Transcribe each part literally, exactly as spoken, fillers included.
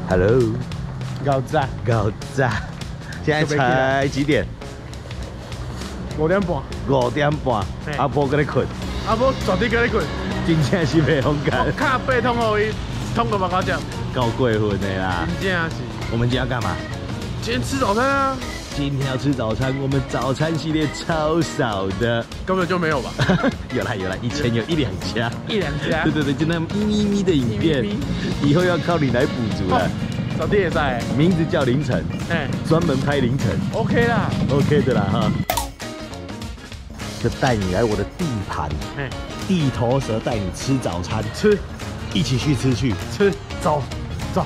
Hello， 搞炸， 搞炸！现在才几点？ 五点半。 五点半，阿婆搁咧困。 阿婆绝对搁咧困。 真正是袂风干。 我卡八通互伊，通个目搞食。 够过分的啦！ 真正是。 我们今天要干嘛？ 今天吃早餐啊。 今天要吃早餐，我们早餐系列超少的， 根本就没有吧？ 有啦有啦，以前有一两家， 一两家。 对对对，就那咪咪咪的影片，以后要靠你来补足了。 小弟也在， 名字叫凌晨，哎，专门拍凌晨 ，OK 啦 ，OK 的啦哈。就带你来我的地盘，哎，地头蛇带你吃早餐， 吃， 一起去吃去吃，走走。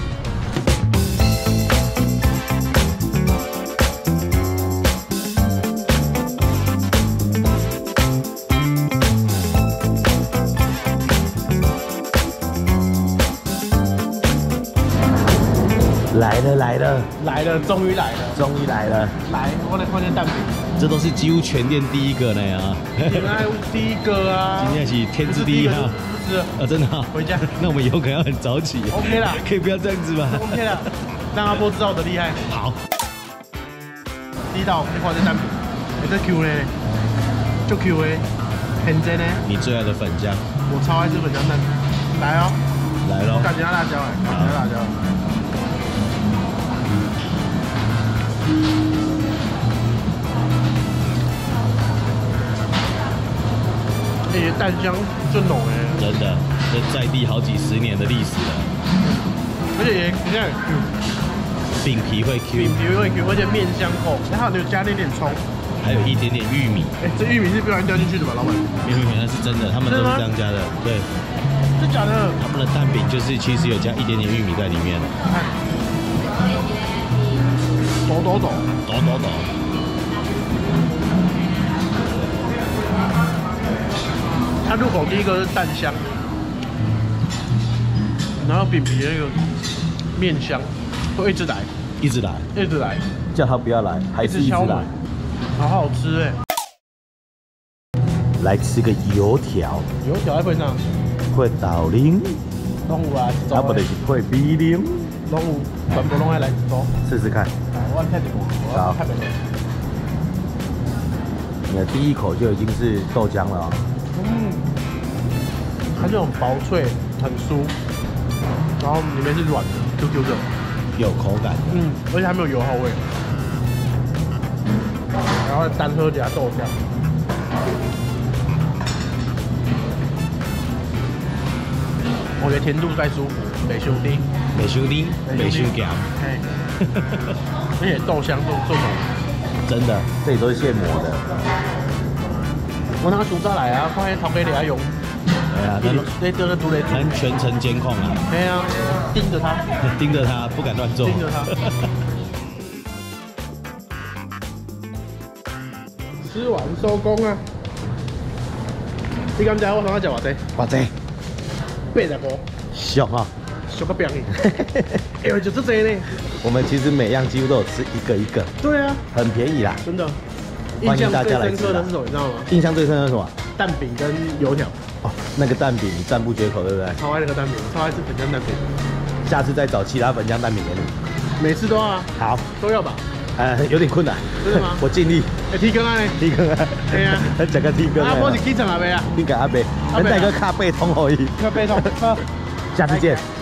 来了来了来了，终于来了， 终于来了！ 来，我来看见蛋饼， 这都是几乎全店第一个呢啊！ 原来第一个啊！ 今天是天之第一号， 是啊，真的啊！ 回家， 那我们以后可能要很早起。 OK 啦， 可以不要这样子吗 ？OK 啦，让阿波知道我的厉害。 好， 第一道你看这蛋饼，哎，这 Q 呢，就 Q 的，很真呢。 你最爱的粉浆， 我超爱吃粉浆蛋饼。来哦， 来喽！ 感觉辣椒哎，感觉辣椒。而且蛋香就浓哎， 真的，这在地好几十年的历史了。 而且也比较 Q， 饼皮会 Q， 饼皮会 Q， 而且面香厚，然后有加那点葱， 还有一点点玉米。 哎，这玉米是不小心掉进去的吧，老板？ 没有没有，那是真的，他们都是这样加的。对， 真假的？ 他们的蛋饼就是其实有加一点点玉米在里面。 看，抖抖抖， 抖抖抖。 它入口第一个是蛋香，然后饼皮那个面香，会一直来， 一直来， 一直来， 叫他不要来，还是一直来， 好好吃哎！ 来吃个油条， 油条在配上， 配豆奶， 拢有啊， 啊不就是配米奶， 拢有，全部拢爱来一组， 试试看。 我看一部，好，看没？ 你的第一口就已经是豆浆了啊！ 嗯，它这种薄脆，很酥，然后里面是软的 ，Q Q 的， 有口感的。 嗯，而且还没有油耗味。然后单喝加豆浆，我觉得甜度再舒服，美修丁， 美修丁，美修咸， 嘿，而且豆香做做浓， 真的，这里都是现磨的。 我拿薯渣来啊，看那头给你用。 对啊， 那那这个都来， 能全程监控啊。 对啊，盯着他， 盯着他，不敢乱做。 盯着他。吃完收工啊！你敢知我刚刚食偌济？ 偌济？ 八十五。 俗啊！ 俗个病呢！哎呦，就这济呢。 我们其实每样几乎都有吃一个一个。 对啊。很便宜啦。 真的。 欢迎大家来吃。 印象最深刻的是什么？你知道吗？ 印象最深刻是什么？ 蛋饼跟油条。 哦，那个蛋饼你赞不绝口，对不对？ 超爱那个蛋饼，超爱吃粉浆蛋饼。 下次再找其他粉浆蛋饼给你。 每次都要啊。好，都要吧。呃， 有点困难。 真的吗？ 我尽力。 哎，提羹啊呢？ 提羹啊。对啊。整个提羹。啊， 我是起床阿伯啊。 你给阿伯，跟大哥卡背通而已。 卡背通。好， 下次见。